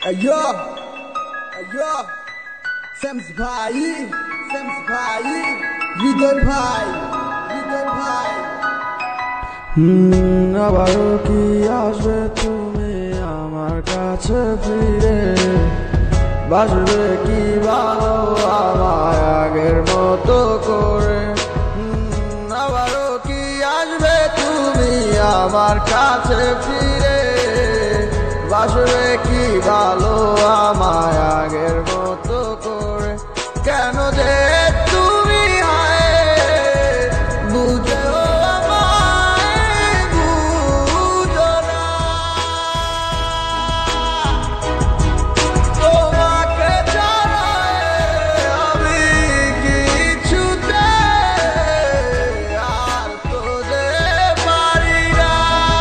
अयो अयो सेम्स भाई হৃদয় ভাই আবারও কি আসবে তুমি আমার কাছে ফিরে, বাসবে কি ভালো আমায় আগের মতো করে। আবারও কি আসবে তুমি আমার কাছে ফিরে, বাসবে কি ভালো আমায় আগের মতো করে। কেন যে তুমি বুঝেও আমায় বুঝো না, তোমাকে ছাড়া আমি কিছুতে আর তো যে পারি না।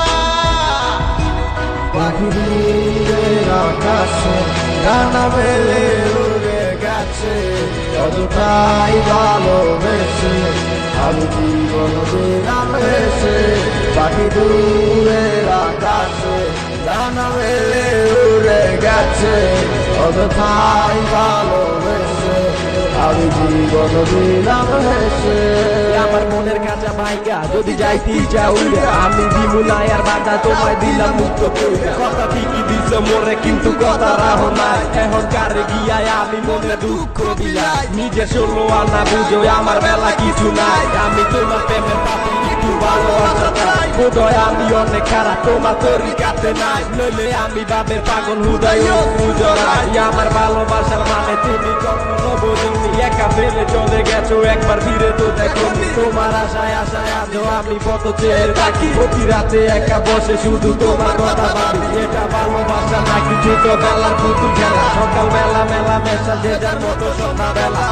পাখিদের আকাশে ডানা মেলে উড়ে গেছে, অতটাই ভালোবেসে আমি জীবন দিলাম হেসে। পাখি দূরের আকাশে ডানা মেলে উড়ে গেছে, অতটাই ভালোবেসে আমি জীবন দিলাম হেসে। আমার মনের কাঁচা ভাইগা যদি যাইতি যাউইরা, আমি দিমুলাই আর বাধা তোমায় দিলাম মুক্ত কইরা। কথা ঠিকই দিছ মোরে কিন্তু কথা রাহো নাই, এখন কারে গিয়ায় আমি মনে দুঃখ দিলাই। নিজের ষোলো আনা বুঝো আমার বেলা কিছু নাই, আমি তোমার প্রেমের পাপি একটু ভালোবাসা চাই। বোধহয় আমি অনেক খারাপ তোমার তরিকাতে নাই, নইলে আমি বাবের পাগল হুদায় জড়াই। আমার ভালোবাসার মানে তুমি কখনো বোঝনি, একা ফেলে চলে গেছো একবার ফিরে তো দেখো। তোমার আশায় আশায় আজও আমি কত চেয়ে থাকি, প্রতি রাতে একা বসে শুধু তোমার কথা ভাবি। এটা ভালোবাসা নাকি ছোটবেলার পুতুল খেলা, সকাল বেলা মেলা মেশা যে যার মতো সন্ধ্যা বেলা।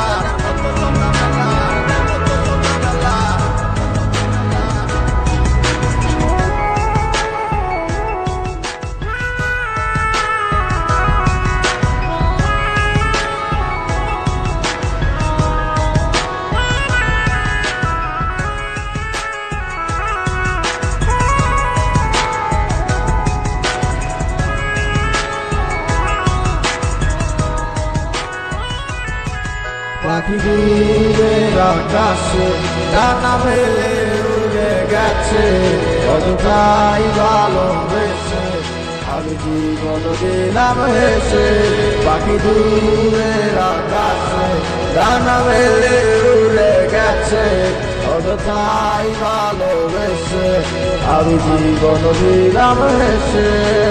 পাখি দূরের আকাশে ডানা মেলে উড়ে গেছে, অতটাই ভালোবেসে আমি জীবন দিলাম হেসে। পাখি দূরের আকাশে ডানা মেলে উড়ে গেছে, অতটাই ভালোবেসে আমি জীবন দিলাম হেসে।